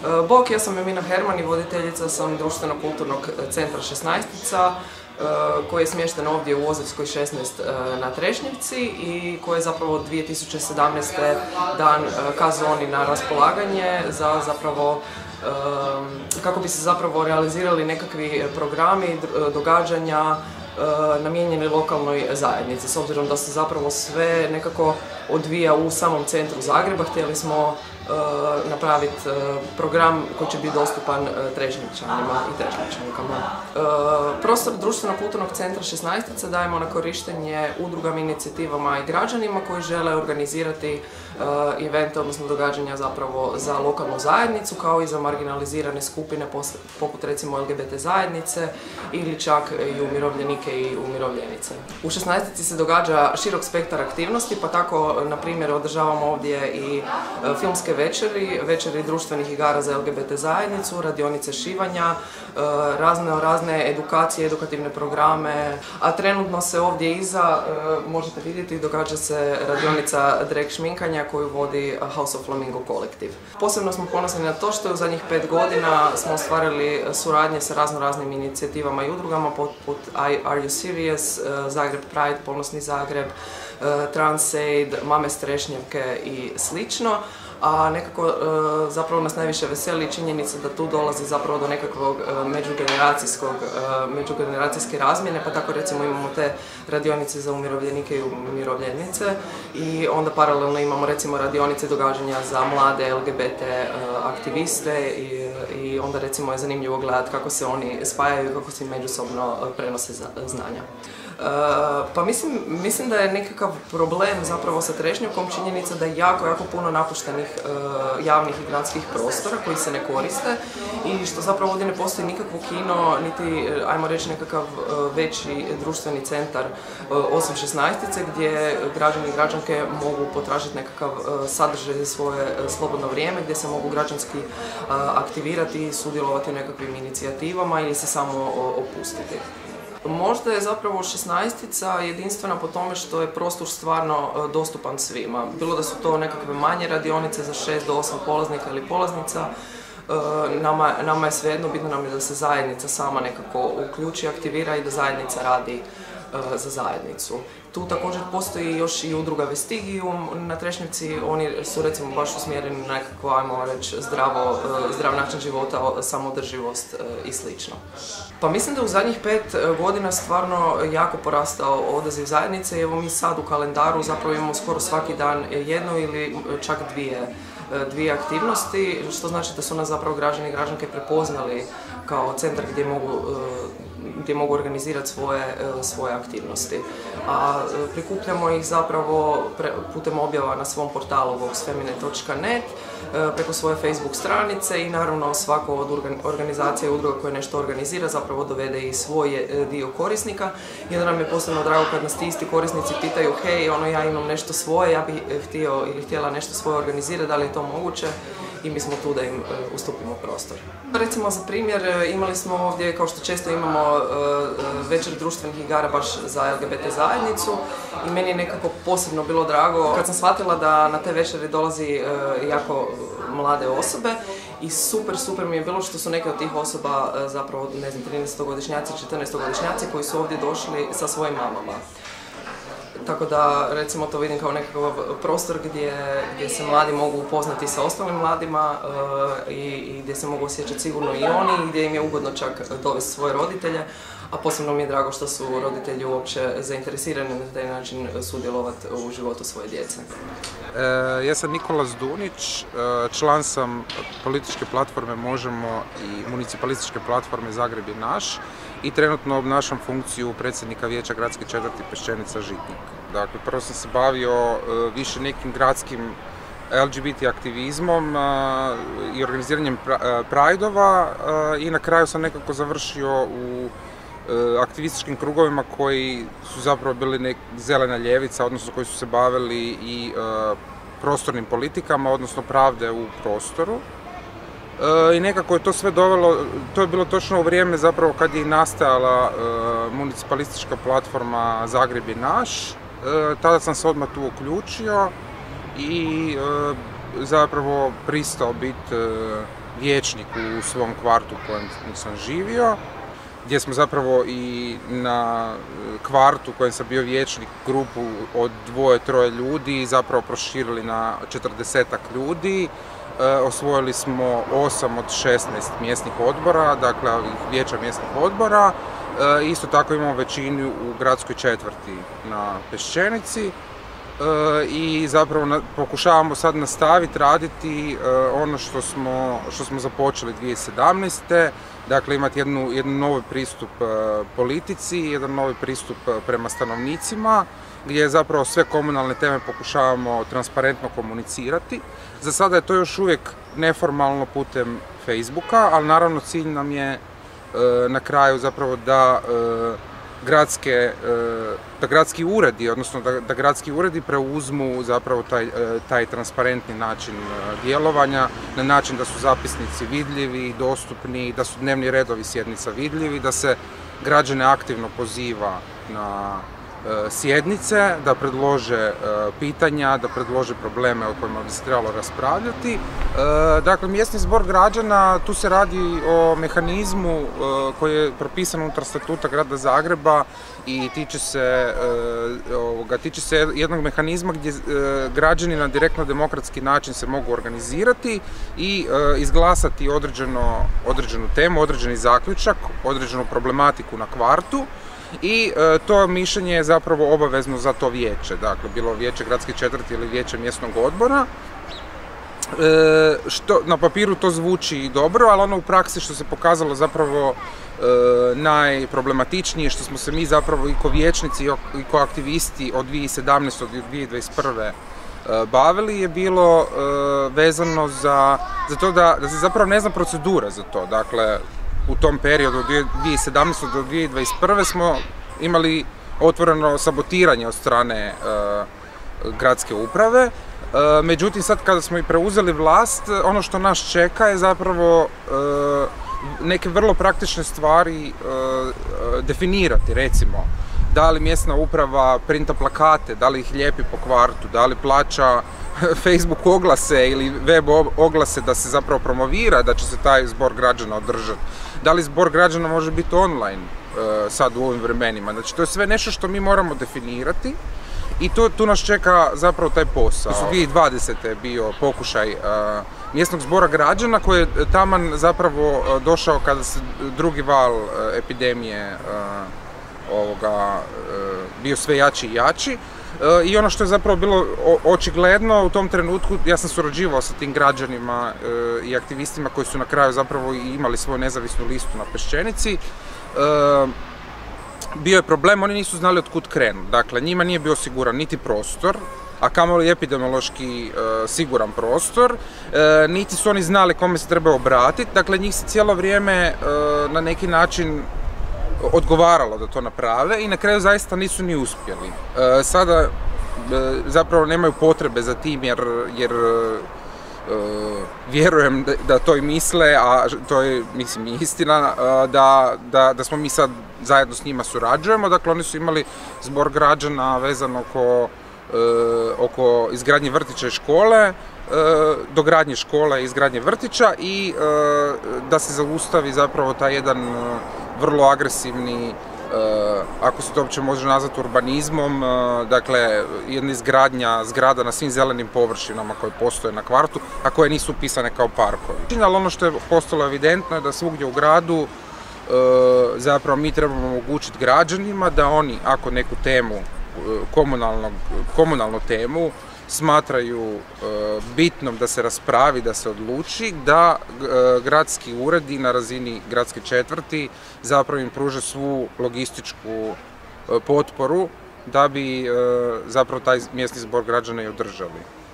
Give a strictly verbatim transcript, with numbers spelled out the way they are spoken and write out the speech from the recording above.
Bok, ja sam Emina Herman i voditeljica sam društveno-kulturnog centra šesnaestica koji je smješten ovdje u Ozerskoj šesnaest na Trešnjevci i koji je zapravo dvije tisuće sedamnaeste. dan K-zoni na raspolaganje za zapravo kako bi se zapravo realizirali nekakvi programi, događanja namijenjeni lokalnoj zajednici. S obzirom da se zapravo sve nekako odvija u samom centru Zagreba, htjeli smo napraviti program koji će biti dostupan Trešnjevčanima i Trešnjevčankama. Prostor društveno-kulturnog centra šesnaestica dajemo na korištenje udrugama, inicijativama i građanima koji žele organizirati evente, odnosno događanja zapravo za lokalnu zajednicu, kao i za marginalizirane skupine poput recimo L G B T zajednice ili čak i umirovljenike i umirovljenice. U šesnaestici se događa širok spektar aktivnosti, pa tako na primjer održavamo ovdje i filmske večeri, večeri društvenih igara za L G B T zajednicu, radionice šivanja, razne razne edukacije, edukativne programe, a trenutno se ovdje iza, možete vidjeti, događa se radionica drag šminkanja koju vodi House of Flamingo kolektiv. Posebno smo ponosni na to što je u zadnjih pet godina smo ostvarili suradnje sa razno raznim inicijativama i udrugama poput Are You Serious, Zagreb Pride, Ponosni Zagreb, Transaid, Mame s Trešnjevke i slično. A nekako zapravo nas najviše veseli činjenica da tu dolazi zapravo do nekakvog međugeneracijskog, međugeneracijske razmjene, pa tako recimo imamo te radionice za umirovljenike i umirovljenice i onda paralelno imamo recimo radionice događanja za mlade L G B T aktiviste i, i onda recimo je zanimljivo gledati kako se oni spajaju i kako se međusobno prenose znanja. Uh, pa mislim, mislim da je nekakav problem zapravo sa Trešnjevkom činjenica da je jako, jako puno napuštenih uh, javnih i gradskih prostora koji se ne koriste i što zapravo ovdje ne postoji nikakvo kino, niti, ajmo reći, nekakav uh, veći društveni centar uh, osim šesnaestice gdje građani i građanke mogu potražiti nekakav uh, sadržaj za svoje uh, slobodno vrijeme, gdje se mogu građanski uh, aktivirati i sudjelovati u nekakvim inicijativama ili se samo uh, opustiti. Možda je zapravo šesnaestica jedinstvena po tome što je prostor stvarno dostupan svima. Bilo da su to nekakve manje radionice za šest do osam polaznika ili polaznica, nama, nama je svejedno, bitno nam je da se zajednica sama nekako uključi, aktivira i da zajednica radi za zajednicu. Tu također postoji još i udruga Vestigium na Trešnjevci, oni su recimo baš usmjereni na nekako, ajmo reći, zdravo, zdrav način života, samoodrživost i slično. Pa mislim da u zadnjih pet godina stvarno jako porastao odaziv zajednice i evo mi sad u kalendaru zapravo imamo skoro svaki dan jednu ili čak dvije, dvije aktivnosti, što znači da su nas zapravo građani i građanke prepoznali kao centar gdje mogu gdje mogu organizirati svoje, svoje aktivnosti. A prikupljamo ih zapravo putem objava na svom portalu voxfemine točka net, preko svoje Facebook stranice i naravno svako od organizacija i udruga koja nešto organizira zapravo dovede i svoj dio korisnika. I onda nam je posebno drago kad nas ti isti korisnici pitaju hej, ono ja imam nešto svoje, ja bih htio ili htjela nešto svoje organizirati, da li je to moguće? I mi smo tu da im ustupimo prostor. Recimo za primjer imali smo ovdje, kao što često imamo, večer društvenih igara baš za L G B T zajednicu i meni je nekako posebno bilo drago kad sam shvatila da na te večeri dolazi jako mlade osobe i super, super mi je bilo što su neke od tih osoba zapravo, ne znam, trinaestogodišnjaci, četrnaestogodišnjaci koji su ovdje došli sa svojim mamama. Tako da, recimo, to vidim kao nekakav prostor gdje, gdje se mladi mogu upoznati sa ostalim mladima uh, i, i gdje se mogu osjećati sigurno i oni i gdje im je ugodno čak dovesti svoje roditelje, a posebno mi je drago što su roditelji uopće zainteresirani na taj način sudjelovati u životu svoje djece. E, ja sam Nikola Zdunić, član sam političke platforme Možemo i municipalističke platforme Zagreb je naš i trenutno obnašam funkciju predsjednika vijeća gradske četvrti Peščenica Žitnik. Dakle, prvo sam se bavio više nekim gradskim L G B T aktivizmom i organiziranjem prajdova i na kraju sam nekako završio u aktivističkim krugovima koji su zapravo bili nek zelena ljevica, odnosno koji su se bavili i prostornim politikama, odnosno pravde u prostoru. I nekako je to sve dovelo, to je bilo točno u vrijeme zapravo kad je nastajala municipalistička platforma Zagreb je naš. Tada sam se odmah tu uključio i zapravo pristao biti vijećnik u svom kvartu u kojem sam živio, gdje smo zapravo i na kvartu u kojem sam bio vijećnik grupu od dvoje, troje ljudi zapravo proširili na četrdesetak ljudi. Osvojili smo osam od šesnaest mjesnih odbora, dakle vijeća mjesnih odbora. Isto tako imamo većinu u gradskoj četvrti na Peščenici i zapravo pokušavamo sad nastaviti raditi ono što smo, što smo započeli dvije tisuće sedamnaeste. Dakle, imati jednu, jedan novi pristup politici, jedan novi pristup prema stanovnicima, gdje zapravo sve komunalne teme pokušavamo transparentno komunicirati. Za sada je to još uvijek neformalno putem Facebooka, ali naravno cilj nam je na kraju zapravo da gradske, da gradski uredi, odnosno da, da gradski uredi preuzmu zapravo taj, taj transparentni način djelovanja, na način da su zapisnici vidljivi, dostupni, da su dnevni redovi sjednica vidljivi, da se građane aktivno poziva na sjednice, da predlože pitanja, da predlože probleme o kojima bi se trebalo raspravljati. Dakle, mjesni zbor građana, tu se radi o mehanizmu koji je propisan unutar Statuta grada Zagreba i tiče se, ovoga, tiče se jednog mehanizma gdje građani na direktno demokratski način se mogu organizirati i izglasati određeno, određenu temu, određeni zaključak, određenu problematiku na kvartu. I e, to mišljenje je zapravo obavezno za to vijeće, dakle bilo vijeće gradske četvrti ili vijeće mjesnog odbora. E, što, na papiru to zvuči dobro, ali ono u praksi što se pokazalo zapravo e, najproblematičnije, što smo se mi zapravo i ko vijećnici i ko aktivisti od dvije tisuće sedamnaeste do dvije tisuće dvadeset prve e, bavili, je bilo e, vezano za, za to da, da se zapravo ne zna procedura za to. Dakle, u tom periodu od dvije tisuće sedamnaeste do dvije tisuće dvadeset prve smo imali otvoreno sabotiranje od strane uh, gradske uprave. Uh, međutim, sad kada smo i preuzeli vlast, ono što nas čeka je zapravo uh, neke vrlo praktične stvari uh, definirati, recimo da li mjesna uprava printa plakate, da li ih lijepi po kvartu, da li plaća Facebook oglase ili web oglase da se zapravo promovira da će se taj zbor građana održati. Da li zbor građana može biti online uh, sad u ovim vremenima. Znači, to je sve nešto što mi moramo definirati i to, tu nas čeka zapravo taj posao. dvije tisuće dvadesete je bio pokušaj uh, mjesnog zbora građana koji je taman zapravo uh, došao kada se drugi val uh, epidemije uh, ovoga, uh, bio sve jači i jači. I ono što je zapravo bilo očigledno u tom trenutku, ja sam surađivao sa tim građanima i aktivistima koji su na kraju zapravo i imali svoju nezavisnu listu na Peščenici. Bio je problem, oni nisu znali od kud krenu. Dakle, njima nije bio siguran niti prostor, a kamoli epidemiološki siguran prostor, niti su oni znali kome se treba obratiti. Dakle, njih se cijelo vrijeme na neki način odgovaralo da to naprave i na kraju zaista nisu ni uspjeli. E, sada e, zapravo nemaju potrebe za tim jer, jer e, vjerujem da, da to i misle, a to je, mislim, istina, da, da, da smo mi sad zajedno s njima surađujemo. Dakle, oni su imali zbor građana vezano oko, e, oko izgradnje vrtića i škole, e, dogradnje škole i izgradnje vrtića i e, da se zaustavi zapravo taj jedan vrlo agresivni, ako se to uopće može nazvati urbanizmom, dakle jedna izgradnja zgrada na svim zelenim površinama koje postoje na kvartu, a koje nisu upisane kao parkovi. Ali ono što je postalo evidentno je da svugdje u gradu zapravo mi trebamo omogućiti građanima da oni, ako neku temu, komunalnu temu, smatraju bitnom da se raspravi, da se odluči, da gradski uredi na razini gradske četvrti zapravo im pruže svu logističku potporu da bi zapravo taj mjesni zbor građana i održali.